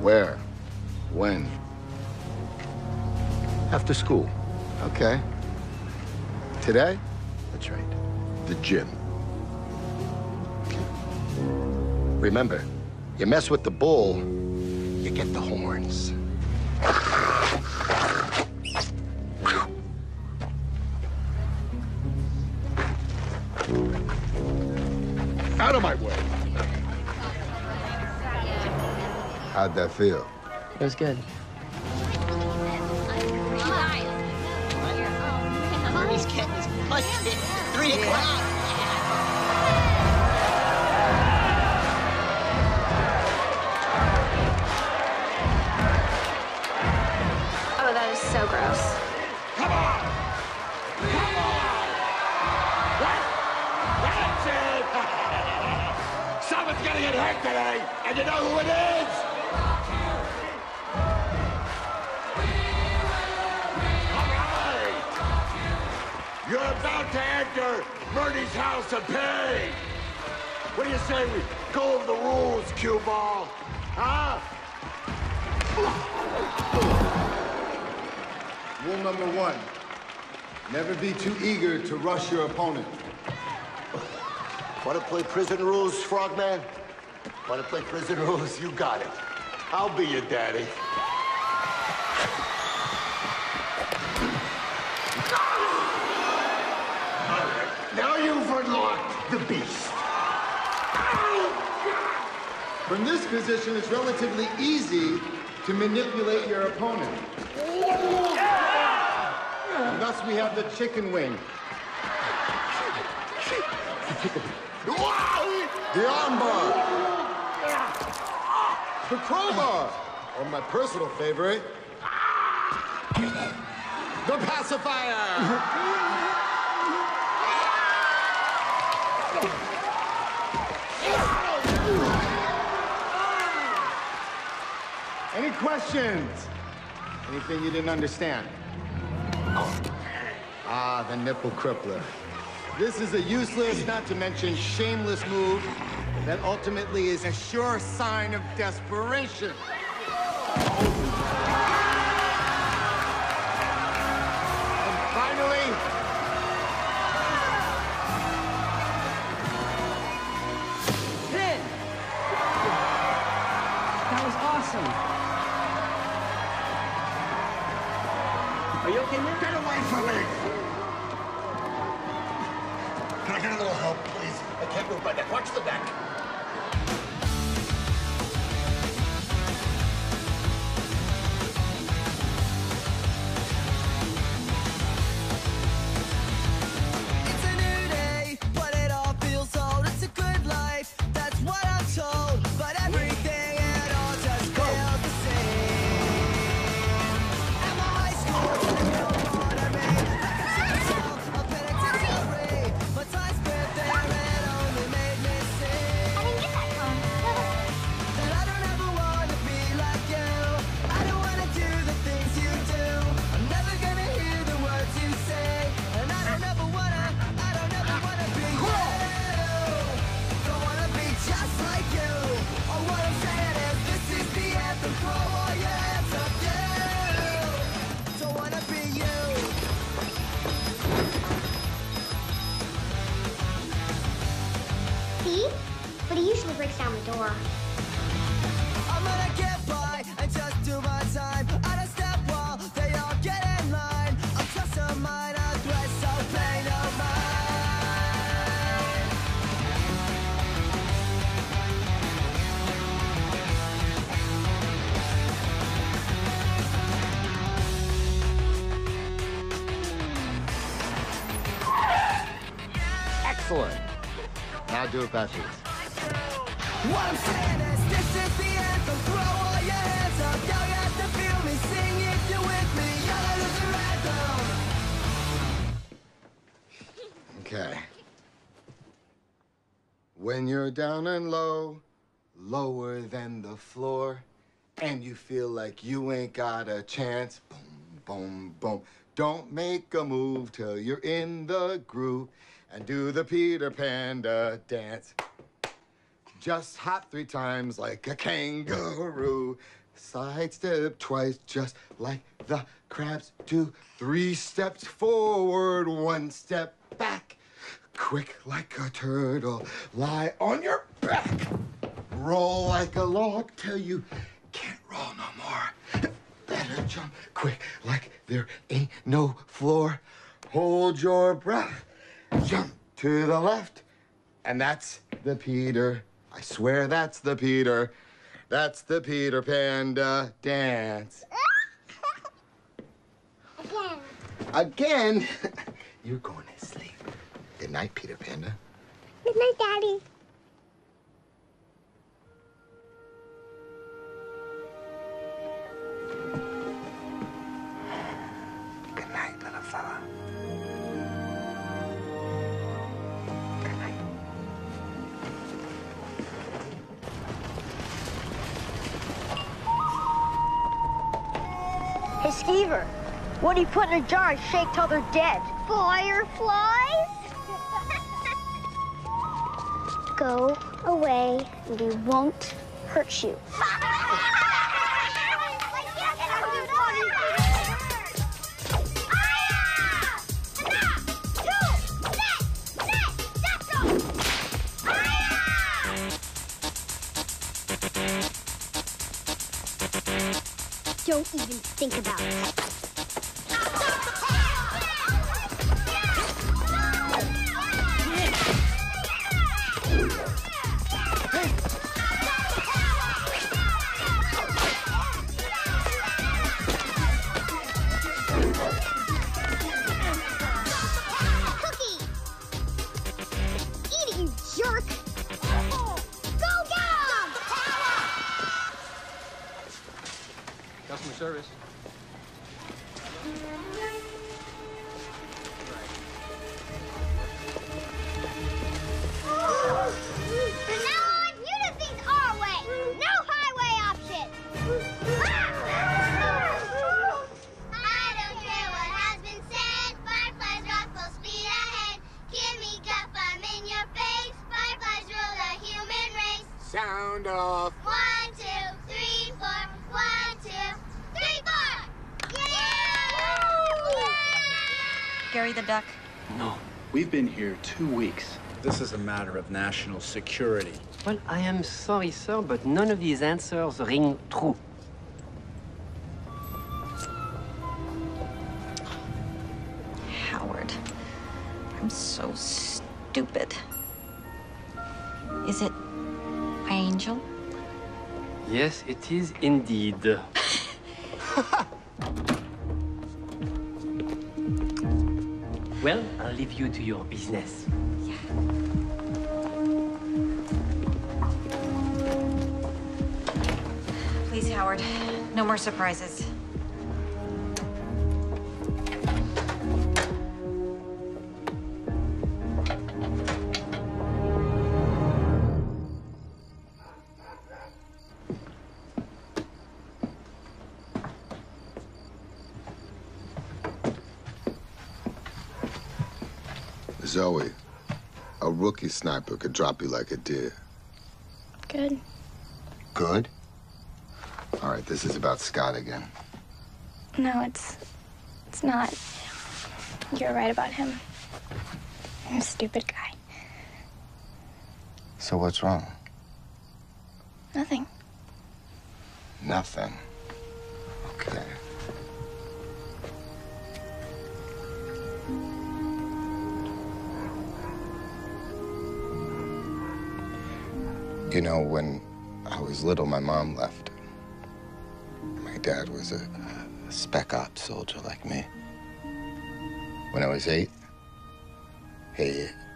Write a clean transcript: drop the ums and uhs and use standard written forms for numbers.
Where? When? After school. Okay. Today? That's right. The gym. Remember, you mess with the bull, you get the horns. Out of my way. How'd that feel? It was good. Bernie's getting his butt kicked at 3 o'clock. Oh, that is so gross. Come on! Come on! That's it! Someone's gonna get hurt today, and you know who it is? All right! You're about to enter Bernie's house and pay! What do you say we go over the rules, cue ball? Huh? Rule number 1, never be too eager to rush your opponent. Want to play prison rules, Frogman? Want to play prison rules? You got it. I'll be your daddy. All right, now you've unlocked the beast. From this position, it's relatively easy to manipulate your opponent. And thus, we have the chicken wing. The armbar. The crowbar. Or my personal favorite, the pacifier. Any questions? Anything you didn't understand? Ah, the nipple crippler. This is a useless, not to mention shameless move that ultimately is a sure sign of desperation. And finally, Pin! That was awesome. Are you okay, man? Get away from me! Can I get a little help, please? I can't move my neck. Watch the neck. It's a new day, but it all feels old. It's a good life, that's what I'm told. But everything it all just feels the same. At my high school, there's no order me. Like a child, a penitentiary. My time spent there, it only made me see that I don't ever want to be like you. I don't want to do the things you do. I'm never gonna hear the words you say. And I don't ever wanna be you. Don't wanna be just like you. All what I'm saying is this is the anthem. Throw all your hands up, you. Don't wanna be you. See? But he usually breaks down the door. I'm gonna get by and just do my time. I don't step while they all get in line. I'm just a minor threat, so pay no mind. excellent. Now do it backwards. What I'm saying is this is the anthem. Throw all your hands up. Y'all got to feel me. Sing if you're with me. Y'all lose the rhythm. Okay. When you're down and low, lower than the floor, and you feel like you ain't got a chance, boom, boom, boom. Don't make a move till you're in the groove and do the Peter Panda dance. Just hop 3 times like a kangaroo. Sidestep twice, just like the crabs do. 3 steps forward, 1 step back. Quick like a turtle, lie on your back. Roll like a log till you can't roll no more. Better jump quick like there ain't no floor. Hold your breath, jump to the left. And that's the Peter. I swear that's the Peter. That's the Peter Panda dance. Again? You're going to sleep. Good night, Peter Panda. Good night, Daddy. Good night, little fella. Good night. Hey, Skeever, what do you put in a jar and shake till they're dead? Fireflies? Go away and we won't hurt you. Don't even think about it. Cookie! Eat it, you jerk! Go get him! Customer service. From now on, you do things our way. No highway option. I don't care what has been said. Fireflies rock full speed ahead. Give me guff, I'm in your face. Fireflies rule the human race. Sound off. 1, 2, 3, 4. 1, 2, 3, 4. Yeah! Gary the Duck. No. We've been here 2 weeks. This is a matter of national security. Well, I am sorry, sir, but none of these answers ring true. Howard. I'm so stupid. Is it my angel? Yes, it is indeed. Well, I'll leave you to your business. Please, Howard. No more surprises. Zoe, a rookie sniper could drop you like it did. Good. Good? All right, this is about Scott again. No, it's not. You're right about him. I'm a stupid guy. So what's wrong? Nothing. Nothing. Okay. You know, when I was little, my mom left. My dad was a spec ops soldier like me. When I was 8, he